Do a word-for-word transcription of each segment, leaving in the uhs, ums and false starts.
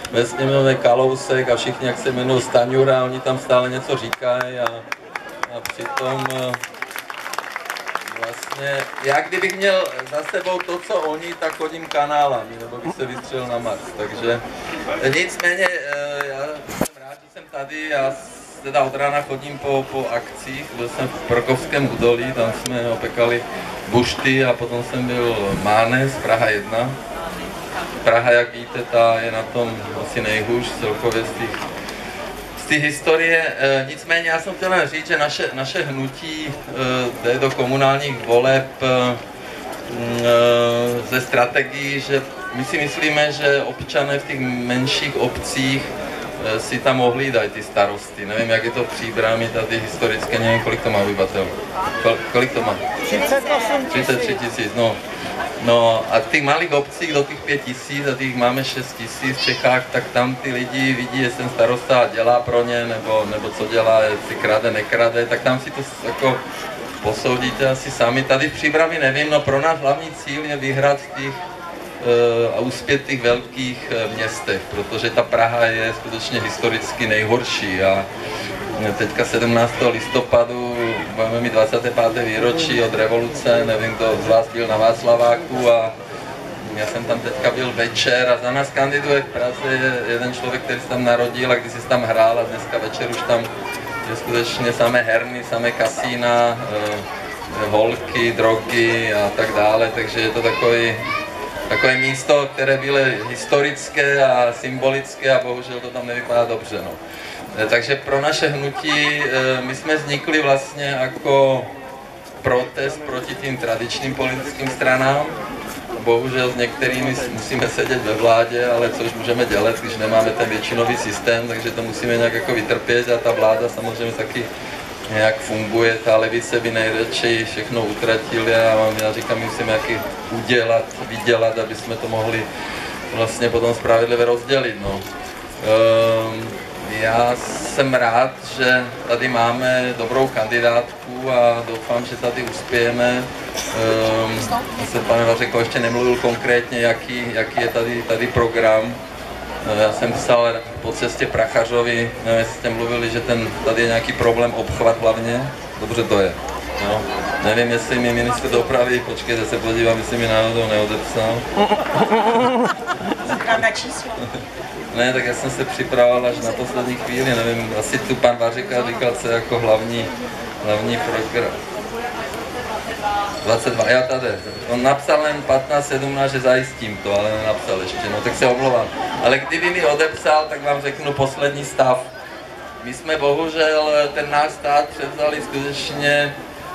ve sněmovně Kalousek a všichni, jak se jmenují Staňura, oni tam stále něco říkají a, a přitom vlastně, já kdybych měl za sebou to, co oni, tak chodím kanálami, nebo bych se vystřelil na Mars, takže nicméně já jsem rád, že jsem tady, já teda od rána chodím po, po akcích, byl jsem v Prkovském údolí, tam jsme opekali bušty a potom jsem byl Mánes, Praha jedna. Praha, jak víte, ta je na tom asi nejhůř celkově z těch, z té historie. E, nicméně já jsem chtěl říct, že naše, naše hnutí e, jde do komunálních voleb e, ze strategií, že my si myslíme, že občané v těch menších obcích si tam ohlídají ty starosty. Nevím, jak je to v Příbrami, tady historicky, nevím, kolik to má obyvatel. Kol, kolik to má? třicet tři tisíc, no. No a v těch malých obcích do těch pět tisíc a těch máme šest tisíc v Čechách, tak tam ty lidi vidí, jestli ten starosta dělá pro ně, nebo, nebo co dělá, jestli krade, nekrade, tak tam si to jako posoudíte asi sami. Tady v Příbrami nevím, no pro nás hlavní cíl je vyhrát v těch a uspět v těch velkých městech, protože ta Praha je skutečně historicky nejhorší a teďka sedmnáctého listopadu budeme mít dvacáté páté výročí od revoluce, nevím, kdo z vás byl na Václaváku a já jsem tam teďka byl večer a za nás kandiduje v Praze jeden člověk, který se tam narodil a když si tam hrál a dneska večer už tam je skutečně samé herny, samé kasína, holky, drogy a tak dále, takže je to takový takové místo, které bylo historické a symbolické a bohužel to tam nevypadá dobře. No. Takže pro naše hnutí my jsme vznikli vlastně jako protest proti tím tradičním politickým stranám. Bohužel s některými musíme sedět ve vládě, ale co už můžeme dělat, když nemáme ten většinový systém, takže to musíme nějak jako vytrpět a ta vláda samozřejmě taky nějak funguje, ta levice by nejradši všechno utratili a já říkám, musíme jaký udělat, vydělat, aby jsme to mohli vlastně potom spravedlivě rozdělit. No. Um, já jsem rád, že tady máme dobrou kandidátku a doufám, že tady uspějeme. Um, jsem, pane Vařeko, ještě nemluvil konkrétně, jaký, jaký je tady, tady program. Já jsem psal po cestě Prachařovi, nevím, jestli jste mluvili, že ten, tady je nějaký problém, obchvat hlavně. Dobře to je. No. Nevím, jestli mi ministr dopravy, počkejte se podívám, jestli mi náhodou neodepsal. Pravda číslo. Ne, tak já jsem se připravoval až na poslední chvíli, nevím, asi tu pan Vařeka říkal, co jako hlavní, hlavní program. dvacet dva, já tady. On napsal jen patnáct sedmnáct, že zajistím to, ale nenapsal ještě, no tak se omlouvám. Ale kdyby mi odepsal, tak vám řeknu poslední stav. My jsme bohužel ten náš stát převzali skutečně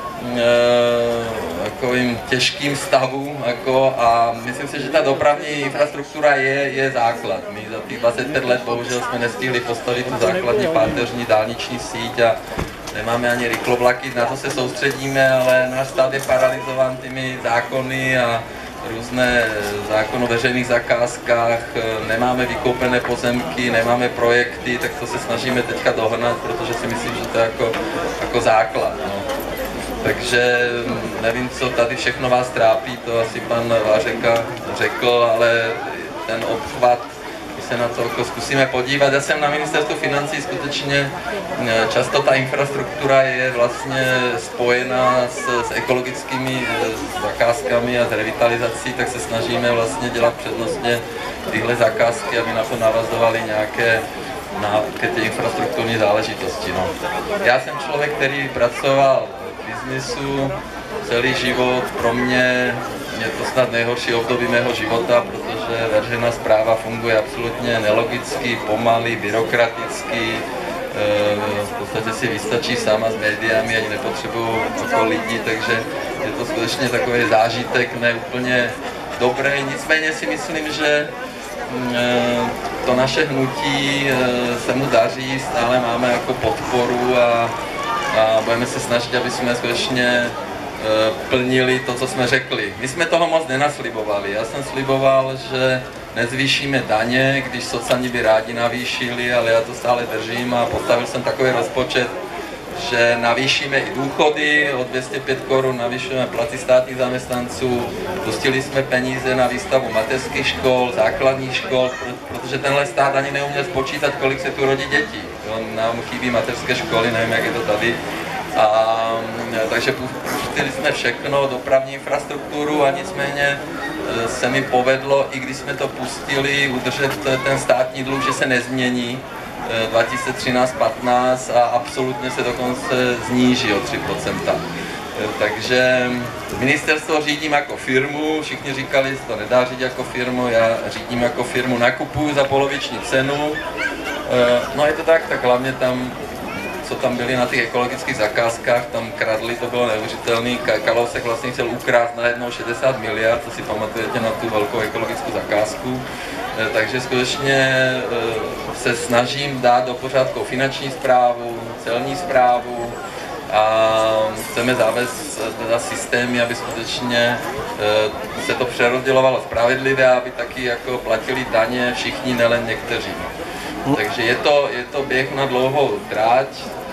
e, takovým těžkým stavu jako, a myslím si, že ta dopravní infrastruktura je, je základ. My za těch dvacet pět let bohužel jsme nestihli postavit tu základní páteřní dálniční síť a nemáme ani rychlovlaky, na to se soustředíme, ale náš stát je paralyzován těmi zákony a různé zákony o veřejných zakázkách, nemáme vykoupené pozemky, nemáme projekty, tak to se snažíme teďka dohnat, protože si myslím, že to je jako, jako základ. No. Takže nevím, co tady všechno vás trápí, to asi pan Vářeka řekl, ale ten obchvat, se na to jako zkusíme podívat. Já jsem na ministerstvu financí skutečně, často ta infrastruktura je vlastně spojena s, s ekologickými zakázkami a s revitalizací, tak se snažíme vlastně dělat přednostně tyhle zakázky, aby na to navazovaly nějaké na ty infrastrukturní záležitosti. No. Já jsem člověk, který pracoval v biznisu celý život, pro mě je to snad nejhorší období mého života, protože veřejná správa funguje absolutně nelogicky, pomalý, byrokraticky, v podstatě si vystačí sama s médiami, ani nepotřebují jako lidi, takže je to skutečně takový zážitek neúplně dobrý. Nicméně si myslím, že to naše hnutí se mu daří, stále máme jako podporu a, a budeme se snažit, aby jsme skutečně plnili to, co jsme řekli. My jsme toho moc nenaslibovali. Já jsem sliboval, že nezvýšíme daně, když socani by rádi navýšili, ale já to stále držím a postavil jsem takový rozpočet, že navýšíme i důchody, o dvě stě pět korun navýšíme platy státních zaměstnanců, pustili jsme peníze na výstavu mateřských škol, základních škol, protože tenhle stát ani neuměl spočítat, kolik se tu rodí dětí. Jo, nám chybí mateřské školy, nevím, jak je to tady. A, takže pustili jsme všechno, dopravní infrastrukturu a nicméně se mi povedlo, i když jsme to pustili, udržet ten státní dluh, že se nezmění dva tisíce třináct patnáct a absolutně se dokonce zníží o tři procenta. Takže ministerstvo řídím jako firmu, všichni říkali, že to nedá řídit jako firmu, já řídím jako firmu, nakupuju za poloviční cenu. No je to tak, tak hlavně tam, co tam byli na těch ekologických zakázkách, tam kradli, to bylo neuvěřitelné. Kalousek vlastně chtěl ukrást najednou šedesát miliard, to si pamatujete na tu velkou ekologickou zakázku. Takže skutečně se snažím dát do pořádku finanční správu, celní správu a chceme zavést teda systémy, aby skutečně se to přerozdělovalo spravedlivě, aby taky jako platili daně všichni, nelen někteří. Takže je to, je to běh na dlouhou tráť,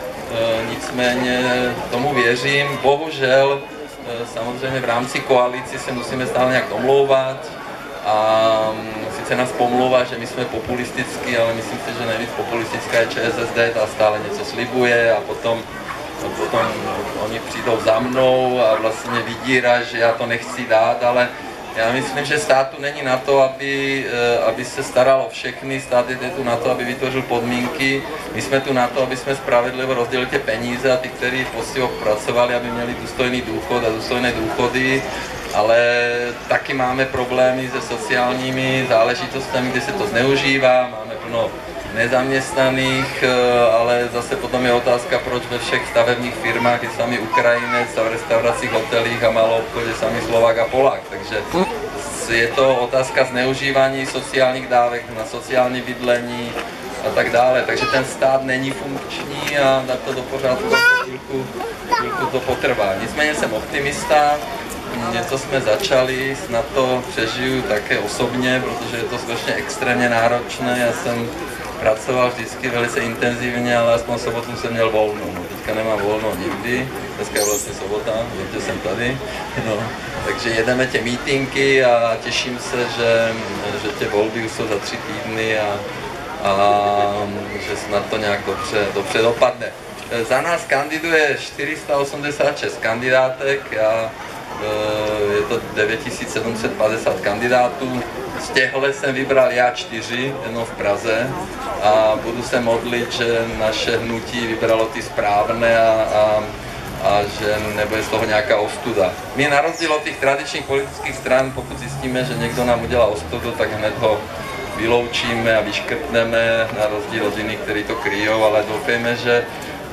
nicméně tomu věřím. Bohužel samozřejmě v rámci koalici se musíme stále nějak domlouvat a sice nás pomlouvá, že my jsme populistický, ale myslím si, že nejvíc populistická je ČSSD, ta stále něco slibuje a potom, a potom oni přijdou za mnou a vlastně vydírá, že já to nechci dát, ale já myslím, že státu není na to, aby, aby se staral o všechny, stát je tu na to, aby vytvořil podmínky, my jsme tu na to, aby jsme spravedlivě rozdělili ty peníze a ty, kteří poctivo pracovali, aby měli důstojný důchod a důstojné důchody, ale taky máme problémy se sociálními záležitostmi, kde se to zneužívá, máme plno nezaměstnaných, ale zase potom je otázka, proč ve všech stavebních firmách je sami Ukrajinec a v restauracích, hotelích a malou obchodě sami Slovák a Polák. Takže je to otázka zneužívání sociálních dávek na sociální bydlení a tak dále. Takže ten stát není funkční a dát to do pořádku chvilku, chvilku to potrvá. Nicméně jsem optimista, něco jsme začali, snad to přežiju také osobně, protože je to skutečně extrémně náročné. Já jsem pracoval vždycky velice intenzivně, ale aspoň sobotu jsem měl volno. No, teďka nemám volno nikdy, dneska je vlastně sobota, protože jsem tady. No, takže jedeme tě mítinky a těším se, že, že tě volby už jsou za tři týdny a, a že snad to nějak dobře, dobře dopadne. Za nás kandiduje čtyři sta osmdesát šest kandidátek, já, je to devět tisíc sedm set padesát kandidátů. Z těchto jsem vybral já čtyři, jedno v Praze a budu se modlit, že naše hnutí vybralo ty správné a, a, a že nebude z toho nějaká ostuda. My na rozdíl od těch tradičních politických stran, pokud zjistíme, že někdo nám udělá ostudu, tak hned ho vyloučíme a vyškrtneme, na rozdíl od jiných, kteří to kryjou, ale doufejme, že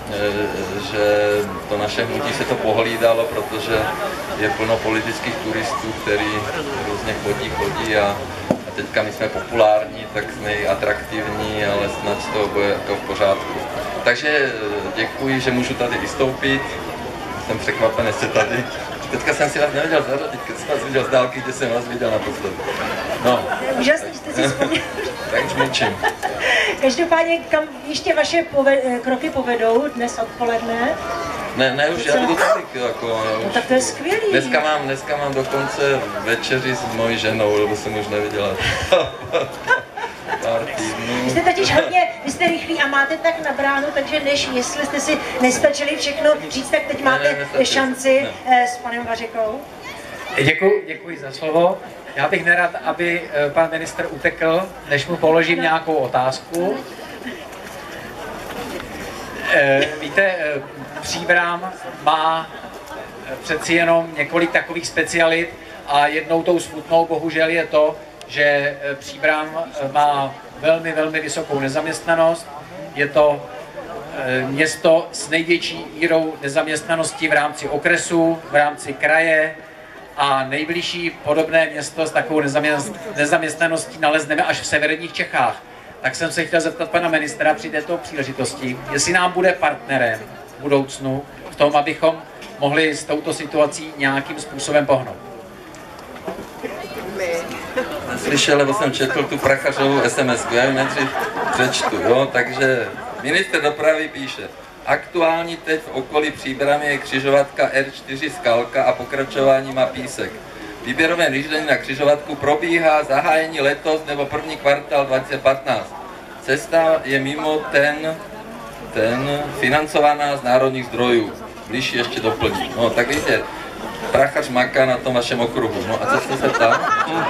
že to naše hnutí se to pohlídalo, protože je plno politických turistů, kteří různě chodí, chodí a, a teďka my jsme populární, tak jsme i atraktivní, ale snad to bude jako v pořádku. Takže děkuji, že můžu tady vystoupit, jsem překvapen, že jste tady. Teďka jsem si vás neviděl zařadit, teďka jsem vás viděl z dálky, kde jsem vás viděl naposledy. No. Úžasný, jste si vzpomněl. Tak už mlčím. Každopádně, kam ještě vaše poved, kroky povedou dnes odpoledne? Ne, ne, už já budu tady, jako, já no, už, tak to je skvělý. Dneska mám, dneska mám dokonce večeři s mojí ženou, lebo jsem už neviděla. Pár týdnů. Vy jste totiž hodně, vy jste rychlí a máte tak na bránu, takže než jestli jste si nestačili všechno říct, tak teď máte ne, ne, šanci ne. s panem Vařekou. Děkuji, děkuji za slovo. Já bych nerad, aby pan ministr utekl, než mu položím no. nějakou otázku. Víte, Příbram má přeci jenom několik takových specialit a jednou tou smutnou bohužel je to, že Příbram má velmi, velmi vysokou nezaměstnanost. Je to město s největší mírou nezaměstnanosti v rámci okresu, v rámci kraje a nejbližší podobné město s takovou nezaměstnaností nalezneme až v severních Čechách. Tak jsem se chtěl zeptat pana ministra při této příležitosti, jestli nám bude partnerem v budoucnu v tom, abychom mohli s touto situací nějakým způsobem pohnout. Slyšel, nebo jsem četl tu Prachařovou es em esku, já ji nejdřív přečtu, jo, takže ministr dopravy píše: Aktuální teď v okolí Příbrami je křižovatka R čtyři Skalka a pokračování má Písek. Výběrové řízení na křižovatku probíhá zahájení letos nebo první kvartál dva tisíce patnáct. Cesta je mimo ten, ten financovaná z národních zdrojů. Blížší ještě doplní. No tak víte, Prachař maká na tom vašem okruhu. No a co jste se ptal?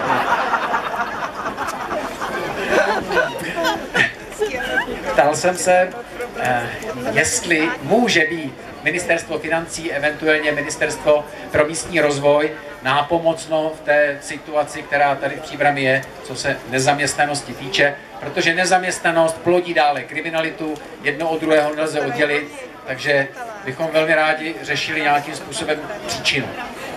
Ptal jsem se, jestli může být Ministerstvo financí, eventuálně Ministerstvo pro místní rozvoj nápomocno v té situaci, která tady v Příbrami je, co se nezaměstnanosti týče, protože nezaměstnanost plodí dále kriminalitu, jedno od druhého nelze oddělit, takže bychom velmi rádi řešili nějakým způsobem příčinu.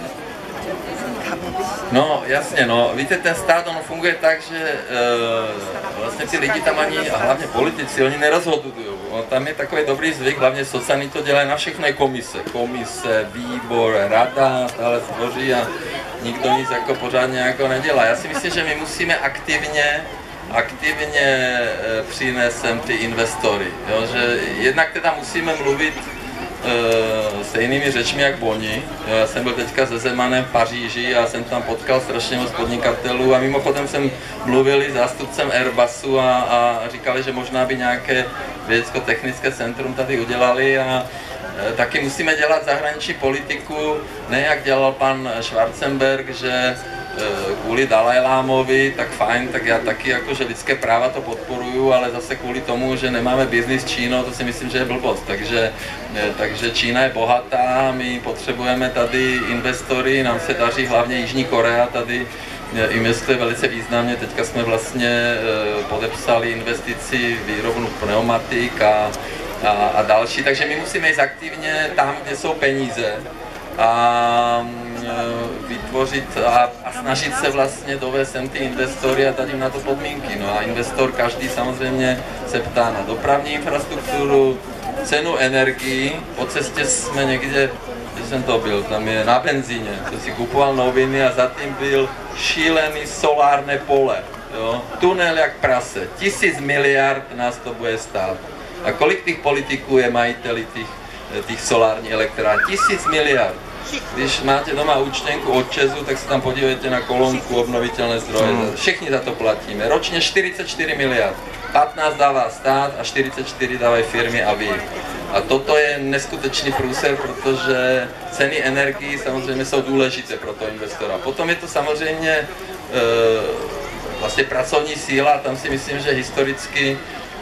No, jasně, no. Víte, ten stát, on funguje tak, že e, vlastně ty lidi tam ani, a hlavně politici, oni nerozhodují. Tam je takový dobrý zvyk, hlavně sociální to dělají, na všechno je komise. Komise, výbor, rada, stále tvoří a nikdo nic jako pořádně jako nedělá. Já si myslím, že my musíme aktivně, aktivně e, přinést sem ty investory. Jo? Že jednak teda musíme mluvit Uh, stejnými řečmi jak oni. Jo, já jsem byl teďka se Zemanem v Paříži a jsem tam potkal strašně moc podnikatelů a mimochodem jsem mluvil s zástupcem Airbusu a, a říkali, že možná by nějaké vědecko-technické centrum tady udělali a uh, taky musíme dělat zahraniční politiku, ne jak dělal pan Schwarzenberg, že kvůli Dalajlámovi, tak fajn, tak já taky jakože lidské práva to podporuju, ale zase kvůli tomu, že nemáme biznis s Čínou, to si myslím, že je blbost. Takže, takže Čína je bohatá, my potřebujeme tady investory, nám se daří, hlavně Jižní Korea tady investuje velice významně. Teďka jsme vlastně podepsali investici výrobnu pneumatik a, a, a další, takže my musíme jít aktivně tam, kde jsou peníze. A vytvořit a, a snažit se vlastně dovést sem ty investory a dát jim na to podmínky. No a investor každý samozřejmě se ptá na dopravní infrastrukturu, cenu energii. Po cestě jsme někde, kde jsem to byl, tam je na benzíně, to si kupoval noviny a zatím byl šílený solárné pole. Jo? Tunel jak prase, tisíc miliard nás to bude stát. A kolik těch politiků je majiteli těch, těch solárních elektrárn? Tisíc miliard. Když máte doma účtenku od ČEZu, tak se tam podívejte na kolonku obnovitelné zdroje. Všichni za to platíme. Ročně čtyřicet čtyři miliard. patnáct dává stát a čtyřicet čtyři dávají firmy a vy. A toto je neskutečný průser, protože ceny energií samozřejmě jsou důležité pro toho investora. Potom je to samozřejmě e, vlastně pracovní síla, tam si myslím, že historicky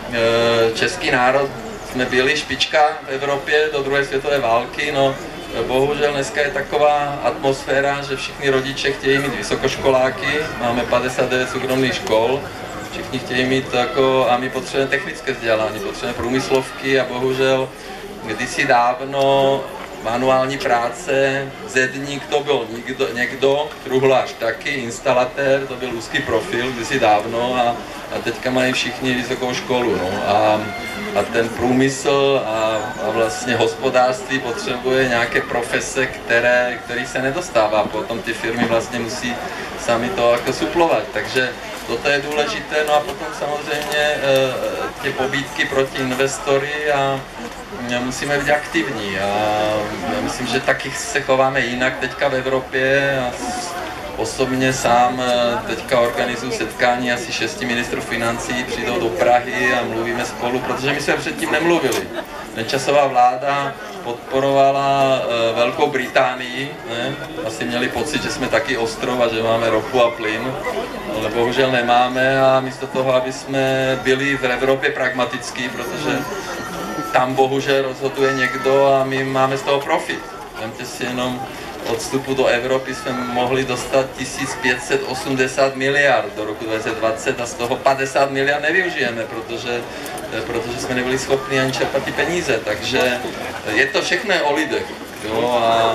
e, český národ jsme byli špička v Evropě do druhé světové války. No, bohužel dneska je taková atmosféra, že všichni rodiče chtějí mít vysokoškoláky, máme padesát devět soukromých škol, všichni chtějí mít jako, a my potřebujeme technické vzdělání, potřebujeme průmyslovky a bohužel kdysi dávno manuální práce, zedník to byl někdo, někdo, truhlář taky, instalatér, to byl úzký profil kdysi dávno a, a teďka mají všichni vysokou školu. No. A, a ten průmysl a, a vlastně hospodářství potřebuje nějaké profese, které, který se nedostává. Potom ty firmy vlastně musí sami to jako suplovat. Takže toto je důležité. No a potom samozřejmě e, ty pobídky pro ty investory a musíme být aktivní. A já myslím, že taky se chováme jinak teďka v Evropě. A osobně sám teďka organizuji setkání asi šesti ministrů financí, přijdou do Prahy a mluvíme spolu, protože my jsme předtím nemluvili. Nečasová vláda podporovala Velkou Británii, ne? Asi měli pocit, že jsme taky ostrov a že máme ropu a plyn, ale bohužel nemáme a místo toho, aby jsme byli v Evropě pragmatický, protože tam bohužel rozhoduje někdo a my máme z toho profit. Vemte si jenom od vstupu do Evropy jsme mohli dostat tisíc pět set osmdesát miliard do roku dva tisíce dvacet a z toho padesát miliard nevyužijeme, protože, protože jsme nebyli schopni ani čerpat ty peníze, takže je to všechno o lidech. Jo? A,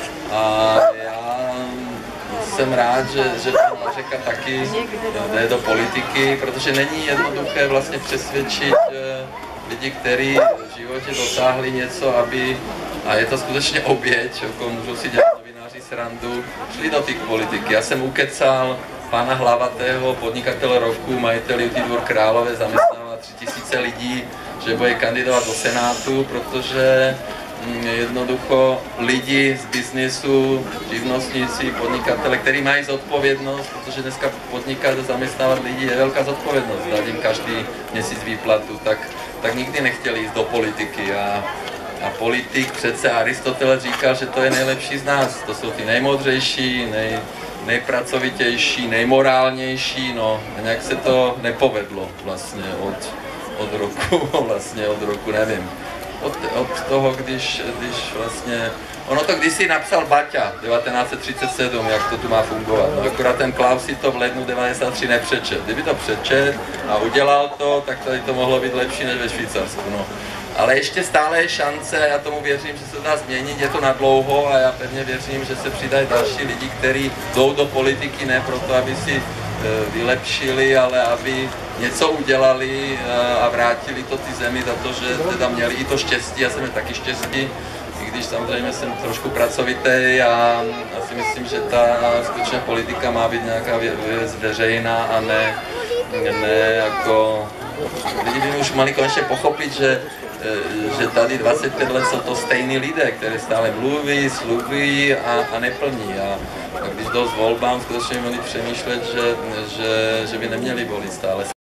a já jsem rád, že, že pan Mařeka taky jde do politiky, protože není jednoduché vlastně přesvědčit lidi, kteří v životě dosáhli něco, aby, a je to skutečně oběť, jako můžou si dělat novináři srandu, šli do té politiky. Já jsem ukecal pana Hlavatého, podnikatele roku, majiteli Dvůr Králové, zaměstnával dva tři tisíce lidí, že bude kandidovat do Senátu, protože jednoducho lidi z biznesu, živnostníci, podnikatele, kteří mají zodpovědnost, protože dneska podnikat a zaměstnávat lidi je velká zodpovědnost, dát jim každý měsíc výplatu, tak, tak nikdy nechtěli jít do politiky. A, a politik přece Aristoteles říkal, že to je nejlepší z nás, to jsou ty nejmoudřejší, nej, nejpracovitější, nejmorálnější, no nějak se to nepovedlo vlastně od, od roku, vlastně od roku, nevím. Od, od toho, když, když vlastně, ono to kdysi napsal Baťa devatenáct set třicet sedm, jak to tu má fungovat, no akorát ten Klaus si to v lednu devadesát tři nepřečet. Kdyby to přečet a udělal to, tak tady to mohlo být lepší než ve Švýcarsku, no. Ale ještě stále je šance, já tomu věřím, že se dá změnit, je to na dlouho a já pevně věřím, že se přidají další lidi, kteří jdou do politiky ne proto, aby si vylepšili, ale aby něco udělali a vrátili to ty zemi za to, že teda měli i to štěstí, já jsem měl taky štěstí, i když samozřejmě jsem trošku pracovitý a já si myslím, že ta skutečně politika má být nějaká věc veřejná a ne, ne jako... Lidi by už mali konečně pochopit, že, že tady dvacet pět let jsou to stejní lidé, kteří stále mluví, slubují a, a neplní. A, a když jdou s volbám, skutečně měli přemýšlet, že, že, že by neměli volit stále